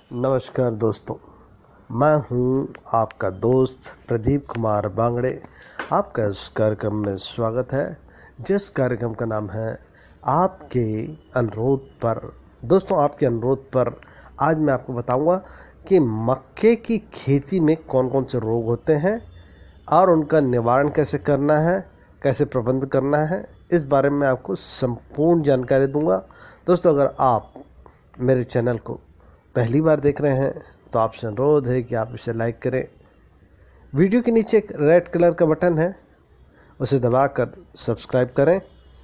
नमस्कार दोस्तों, मैं हूं आपका दोस्त प्रदीप कुमार बांगड़े। आपका इस कार्यक्रम में स्वागत है, जिस कार्यक्रम का नाम है आपके अनुरोध पर। दोस्तों, आपके अनुरोध पर आज मैं आपको बताऊंगा कि मक्के की खेती में कौन कौन से रोग होते हैं और उनका निवारण कैसे करना है, कैसे प्रबंध करना है, इस बारे में आपको संपूर्ण जानकारी दूंगा। दोस्तों, अगर आप मेरे चैनल को पहली बार देख रहे हैं तो आपसे अनुरोध है कि आप इसे लाइक करें। वीडियो के नीचे एक रेड कलर का बटन है, उसे दबाकर सब्सक्राइब करें।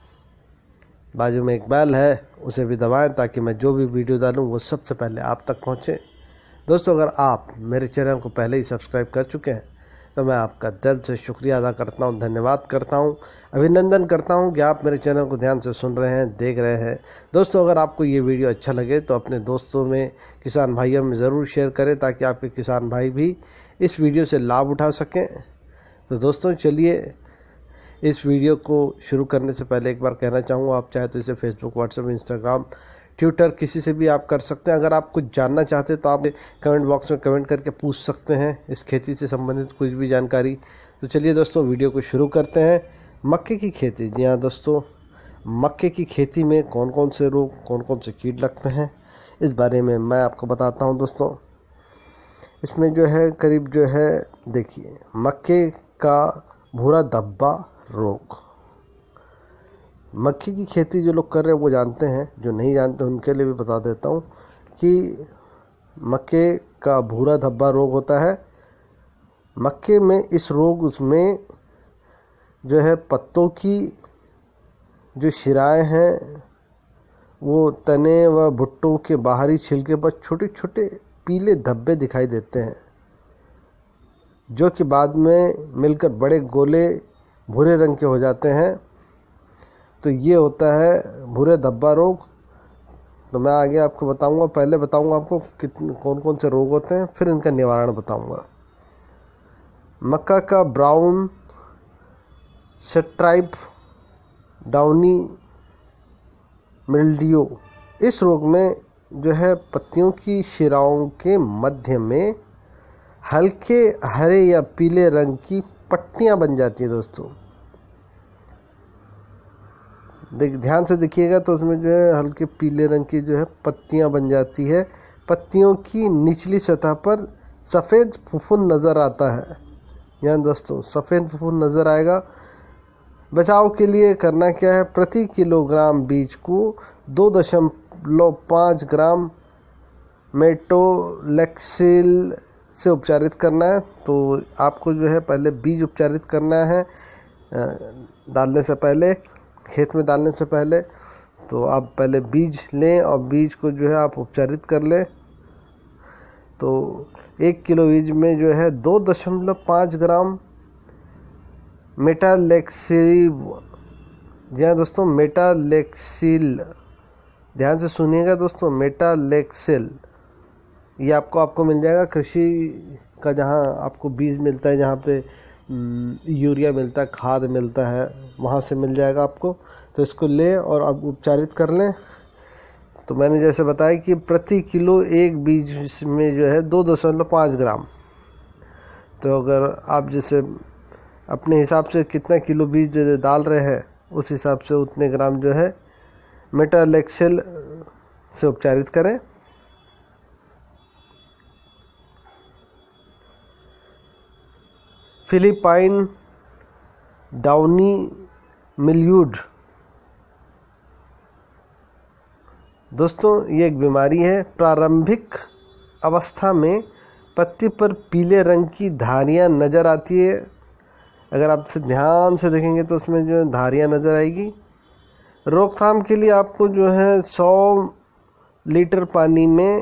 बाजू में एक बेल है, उसे भी दबाएं ताकि मैं जो भी वीडियो डालूं वो सबसे पहले आप तक पहुंचे। दोस्तों, अगर आप मेरे चैनल को पहले ही सब्सक्राइब कर चुके हैं तो मैं आपका दिल से शुक्रिया अदा करता हूं, धन्यवाद करता हूं, अभिनंदन करता हूं कि आप मेरे चैनल को ध्यान से सुन रहे हैं, देख रहे हैं। दोस्तों, अगर आपको ये वीडियो अच्छा लगे तो अपने दोस्तों में, किसान भाइयों में ज़रूर शेयर करें ताकि आपके किसान भाई भी इस वीडियो से लाभ उठा सकें। तो दोस्तों, चलिए इस वीडियो को शुरू करने से पहले एक बार कहना चाहूँगा, आप चाहे तो इसे फेसबुक, व्हाट्सएप, इंस्टाग्राम, ट्विटर किसी से भी आप कर सकते हैं। अगर आप कुछ जानना चाहते हैं तो आप कमेंट बॉक्स में कमेंट करके पूछ सकते हैं इस खेती से संबंधित कुछ भी जानकारी। तो चलिए दोस्तों, वीडियो को शुरू करते हैं। मक्के की खेती। जी हाँ दोस्तों, मक्के की खेती में कौन कौन से रोग, कौन कौन से कीट लगते हैं, इस बारे में मैं आपको बताता हूँ। दोस्तों, इसमें जो है करीब जो है, देखिए, मक्के का भूरा धब्बा रोग। मक्के की खेती जो लोग कर रहे हैं वो जानते हैं, जो नहीं जानते उनके लिए भी बता देता हूँ कि मक्के का भूरा धब्बा रोग होता है। मक्के में इस रोग उसमें जो है पत्तों की जो शिराएं हैं वो तने व भुट्टों के बाहरी छिलके पर छोटे छोटे पीले धब्बे दिखाई देते हैं, जो कि बाद में मिलकर बड़े गोले भूरे रंग के हो जाते हैं। तो ये होता है भूरे धब्बा रोग। तो मैं आगे आपको बताऊंगा, पहले बताऊंगा आपको कितने कौन कौन से रोग होते हैं, फिर इनका निवारण बताऊंगा। मक्का का ब्राउन स्ट्राइप डाउनी मिल्डियो, इस रोग में जो है पत्तियों की शिराओं के मध्य में हल्के हरे या पीले रंग की पट्टियां बन जाती हैं। दोस्तों, ध्यान से देखिएगा तो उसमें जो है हल्के पीले रंग की जो है पत्तियां बन जाती है। पत्तियों की निचली सतह पर सफ़ेद फफूंद नज़र आता है। यहाँ दोस्तों, सफ़ेद फफूंद नज़र आएगा। बचाव के लिए करना क्या है, प्रति किलोग्राम बीज को 2.5 ग्राम मेटोलेक्सिल से उपचारित करना है। तो आपको जो है पहले बीज उपचारित करना है डालने से पहले, खेत में डालने से पहले। तो आप पहले बीज लें और बीज को जो है आप उपचारित कर लें। तो 1 किलो बीज में जो है 2.5 ग्राम मेटालेक्सिल। जी हाँ दोस्तों, मेटालेक्सिल, ध्यान से सुनिएगा दोस्तों, मेटालेक्सिल ये आपको मिल जाएगा कृषि का, जहाँ आपको बीज मिलता है, जहाँ पे यूरिया मिलता है, खाद मिलता है, वहाँ से मिल जाएगा आपको। तो इसको लें और आप उपचारित कर लें। तो मैंने जैसे बताया कि प्रति किलो एक बीज में जो है 2.5 ग्राम। तो अगर आप जैसे अपने हिसाब से कितना किलो बीज डाल रहे हैं उस हिसाब से उतने ग्राम जो है मेटालेक्सिल से उपचारित करें। फिलिपाइन डाउनी मिल्ड्यूड, दोस्तों ये एक बीमारी है। प्रारंभिक अवस्था में पत्ती पर पीले रंग की धारियां नज़र आती है। अगर आप इसे ध्यान से देखेंगे तो उसमें जो धारियां नज़र आएगी। रोकथाम के लिए आपको जो है 100 लीटर पानी में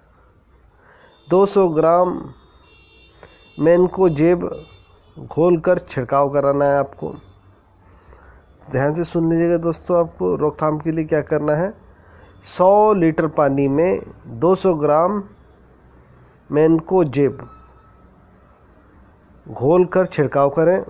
200 ग्राम मैनकोजेब घोलकर छिड़काव कराना है। आपको ध्यान से सुन लीजिएगा दोस्तों, आपको रोकथाम के लिए क्या करना है, 100 लीटर पानी में 200 ग्राम मैनकोजेब घोलकर छिड़काव करें।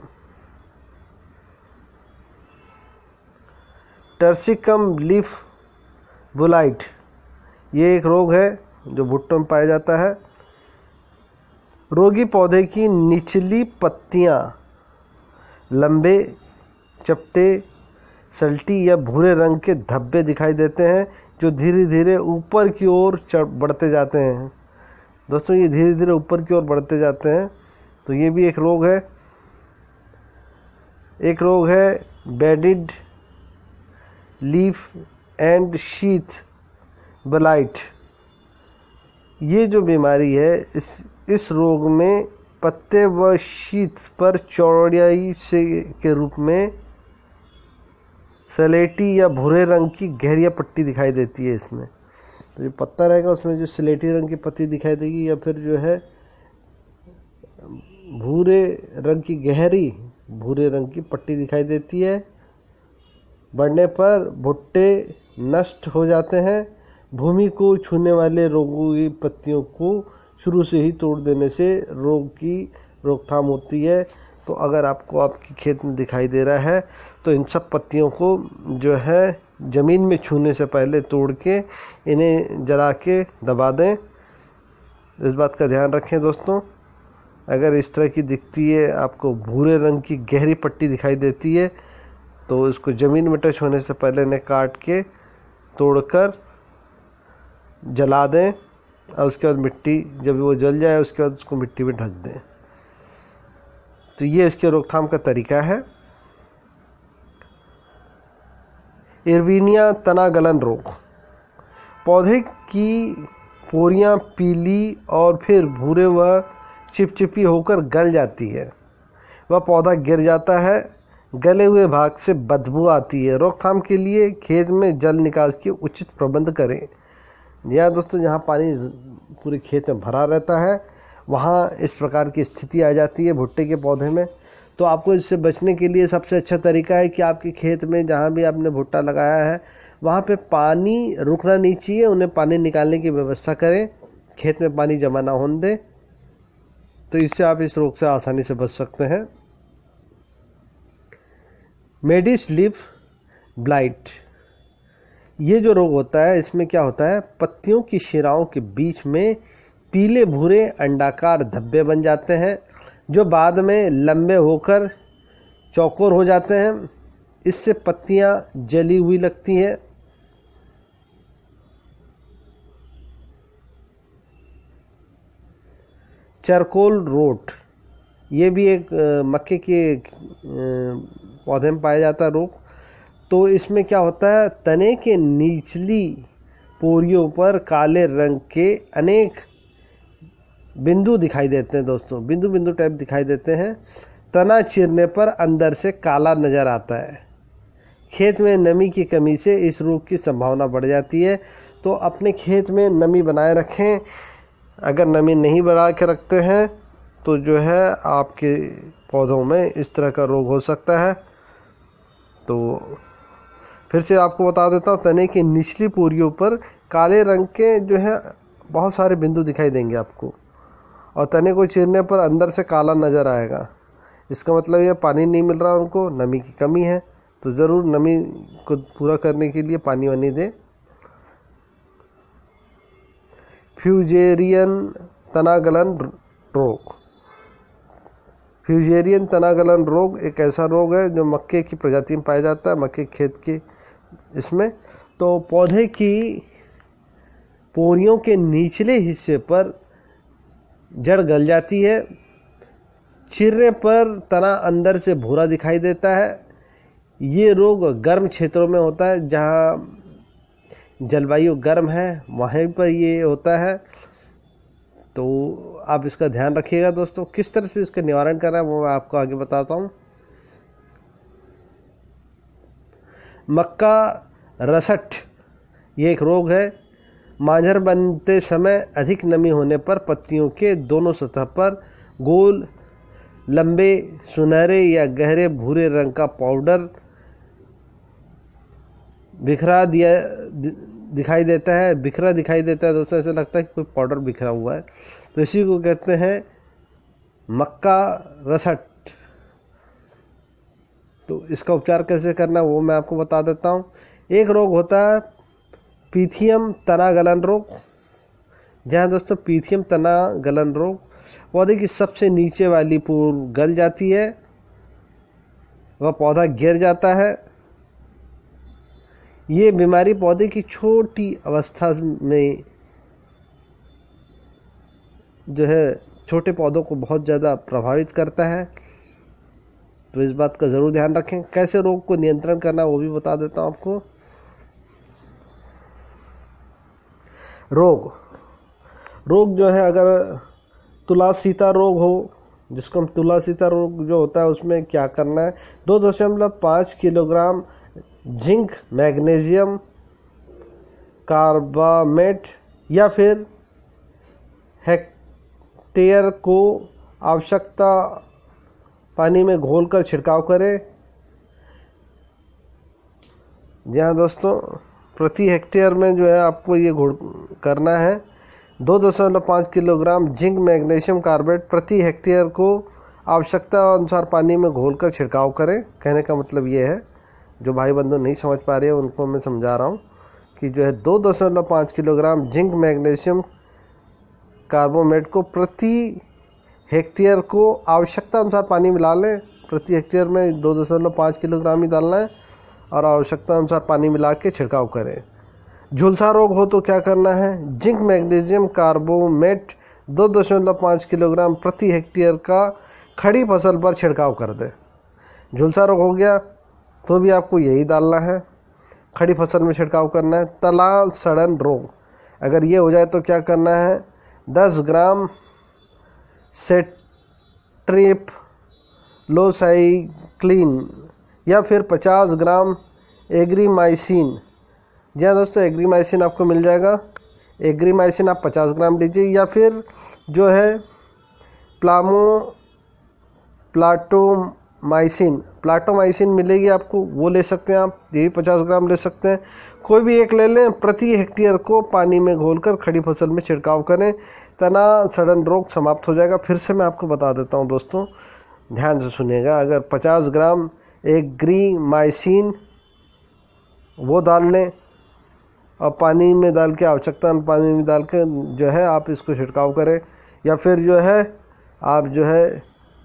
टर्सिकम लीफ बुलाइट, ये एक रोग है जो भुट्टों में पाया जाता है। रोगी पौधे की निचली पत्तियां लंबे, चपटे, सल्टी या भूरे रंग के धब्बे दिखाई देते हैं जो धीरे धीरे ऊपर की ओर बढ़ते जाते हैं। दोस्तों ये धीरे धीरे ऊपर की ओर बढ़ते जाते हैं, तो ये भी एक रोग है। एक रोग है banded leaf and sheath blight. ये जो बीमारी है, इस रोग में पत्ते व शीथ पर चौड़ाई से के रूप में स्लेटी या भूरे रंग की गहरी पट्टी दिखाई देती है इसमें। तो जो पत्ता रहेगा उसमें जो स्लेटी रंग की पत्ती दिखाई देगी, या फिर जो है भूरे रंग की गहरी भूरे रंग की पट्टी दिखाई देती है। बढ़ने पर भुट्टे नष्ट हो जाते हैं। भूमि को छूने वाले रोगों की पत्तियों को शुरू से ही तोड़ देने से रोग की रोकथाम होती है। तो अगर आपको आपके खेत में दिखाई दे रहा है तो इन सब पत्तियों को जो है ज़मीन में छूने से पहले तोड़ के इन्हें जला के दबा दें। इस बात का ध्यान रखें दोस्तों। अगर इस तरह की दिखती है, आपको भूरे रंग की गहरी पट्टी दिखाई देती है, तो इसको ज़मीन में टच होने से पहले इन्हें काट के तोड़कर जला दें, और उसके बाद मिट्टी, जब वो जल जाए उसके बाद उसको मिट्टी में ढक दें। तो ये इसके रोकथाम का तरीका है। इरविनिया तना गलन रोग। पौधे की पोरियां पीली और फिर भूरे व चिपचिपी होकर गल जाती है। वह पौधा गिर जाता है। गले हुए भाग से बदबू आती है। रोकथाम के लिए खेत में जल निकास की उचित प्रबंध करें। या दोस्तों, जहाँ पानी पूरे खेत में भरा रहता है वहाँ इस प्रकार की स्थिति आ जाती है भुट्टे के पौधे में। तो आपको इससे बचने के लिए सबसे अच्छा तरीका है कि आपके खेत में जहाँ भी आपने भुट्टा लगाया है वहाँ पे पानी रुकना नहीं चाहिए, उन्हें पानी निकालने की व्यवस्था करें, खेत में पानी जमा ना होने दें। तो इससे आप इस रोग से आसानी से बच सकते हैं। मेडिस लीफ ब्लाइट, ये जो रोग होता है इसमें क्या होता है, पत्तियों की शिराओं के बीच में पीले भूरे अंडाकार धब्बे बन जाते हैं जो बाद में लंबे होकर चौकोर हो जाते हैं। इससे पत्तियां जली हुई लगती हैं। चारकोल रोट, ये भी एक मक्के के पौधे में पाया जाता है रोग। तो इसमें क्या होता है, तने के निचली पोरियों पर काले रंग के अनेक बिंदु दिखाई देते हैं दोस्तों, बिंदु बिंदु टाइप दिखाई देते हैं। तना चीरने पर अंदर से काला नजर आता है। खेत में नमी की कमी से इस रोग की संभावना बढ़ जाती है। तो अपने खेत में नमी बनाए रखें। अगर नमी नहीं बढ़ा के रखते हैं तो जो है आपके पौधों में इस तरह का रोग हो सकता है। तो फिर से आपको बता देता हूँ, तने की निचली पोरियों पर काले रंग के जो है बहुत सारे बिंदु दिखाई देंगे आपको, और तने को चीरने पर अंदर से काला नज़र आएगा। इसका मतलब ये पानी नहीं मिल रहा उनको, नमी की कमी है। तो ज़रूर नमी को पूरा करने के लिए पानी वानी दें। फ्यूजेरियन तनागलन रोग। फ्यूजेरियन तनागलन रोग एक ऐसा रोग है जो मक्के की प्रजाति में पाया जाता है, मक्के खेत के इसमें। तो पौधे की पोरियों के निचले हिस्से पर जड़ गल जाती है। चीरने पर तना अंदर से भूरा दिखाई देता है। ये रोग गर्म क्षेत्रों में होता है, जहाँ जलवायु गर्म है वहीं पर ये होता है। तो आप इसका ध्यान रखिएगा दोस्तों। किस तरह से इसका निवारण करना है वो मैं आपको आगे बताता हूँ। मक्का रसट, ये एक रोग है। मांझर बनते समय अधिक नमी होने पर पत्तियों के दोनों सतह पर गोल, लंबे, सुनहरे या गहरे भूरे रंग का पाउडर दिखाई देता है। बिखरा दिखाई देता है दोस्तों, ऐसा लगता है कि कोई पाउडर बिखरा हुआ है। तो इसी को कहते हैं मक्का रसट। तो इसका उपचार कैसे करना वो मैं आपको बता देता हूँ। एक रोग होता है पीथियम तना गलन रोग, जहाँ दोस्तों पीथियम तना गलन रोग, पौधे की सबसे नीचे वाली पूर गल जाती है, वह पौधा गिर जाता है। ये बीमारी पौधे की छोटी अवस्था में जो है छोटे पौधों को बहुत ज़्यादा प्रभावित करता है, तो इस बात का ज़रूर ध्यान रखें। कैसे रोग को नियंत्रण करना वो भी बता देता हूँ आपको। रोग जो है, अगर तुला सीता रोग हो, जिसको हम तुला सीता रोग जो होता है, उसमें क्या करना है, 2.5 किलोग्राम जिंक मैग्नीशियम कार्बामेट या फिर हेक्टेयर को आवश्यकता पानी में घोलकर छिड़काव करें। जहाँ दोस्तों प्रति हेक्टेयर में जो है आपको ये करना है 2.5 किलोग्राम जिंक मैग्नीशियम कार्बेट प्रति हेक्टेयर को आवश्यकता अनुसार पानी में घोलकर छिड़काव करें। कहने का मतलब ये है, जो भाई बंधु नहीं समझ पा रहे हैं उनको मैं समझा रहा हूँ कि जो है 2.5 किलोग्राम जिंक मैग्नीशियम कार्बोमेट को प्रति हेक्टेयर को आवश्यकता अनुसार पानी मिला लें। प्रति हेक्टेयर में 2.5 किलोग्राम ही डालना है और आवश्यकता अनुसार पानी मिला के छिड़काव करें। झुलसा रोग हो तो क्या करना है, जिंक मैग्नीशियम कार्बोमेट 2.5 किलोग्राम प्रति हेक्टेयर का खड़ी फसल पर छिड़काव कर दें। झुलसा रोग हो गया तो भी आपको यही डालना है, खड़ी फसल में छिड़काव करना है। तला सड़न रोग, अगर ये हो जाए तो क्या करना है, 10 ग्राम सेट्रिप लोसाइक्लिन या फिर 50 ग्राम एग्रीमाइसिन। जी हाँ दोस्तों, एग्रीमाइसिन आपको मिल जाएगा। एग्रीमाइसिन आप 50 ग्राम लीजिए, या फिर जो है प्लाटोमाइसिन मिलेगी आपको, वो ले सकते हैं आप, ये भी 50 ग्राम ले सकते हैं। कोई भी एक ले लें। प्रति हेक्टेयर को पानी में घोलकर खड़ी फसल में छिड़काव करें, तना सड़न रोग समाप्त हो जाएगा। फिर से मैं आपको बता देता हूँ दोस्तों, ध्यान से सुनिएगा। अगर 50 ग्राम एग्रीमाइसिन वो डाल लें और पानी में डाल के, आवश्यकता पानी में डाल के जो है आप इसको छिड़काव करें, या फिर जो है आप जो है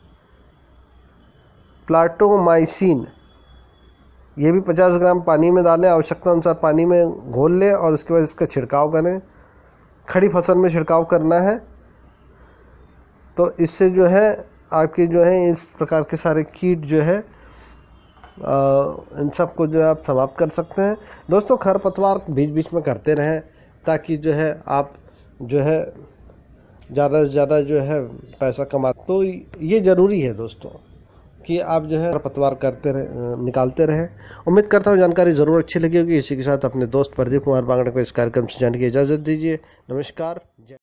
प्लाटोमाइसिन ये भी 50 ग्राम पानी में डालें, आवश्यकता अनुसार पानी में घोल लें और उसके बाद इसका छिड़काव करें। खड़ी फसल में छिड़काव करना है, तो इससे जो है आपके जो है इस प्रकार के सारे कीट जो है इन सब को जो है आप समाप्त कर सकते हैं। दोस्तों खरपतवार बीच बीच में करते रहें, ताकि जो है आप जो है ज़्यादा से ज़्यादा जो है पैसा कमा। तो ये ज़रूरी है दोस्तों कि आप जो है खरपतवार करते रहे, निकालते रहें। उम्मीद करता हूँ जानकारी ज़रूर अच्छी लगी होगी। इसी के साथ अपने दोस्त प्रदीप कुमार बांगड़े को इस कार्यक्रम से जाने की इजाज़त दीजिए। नमस्कार।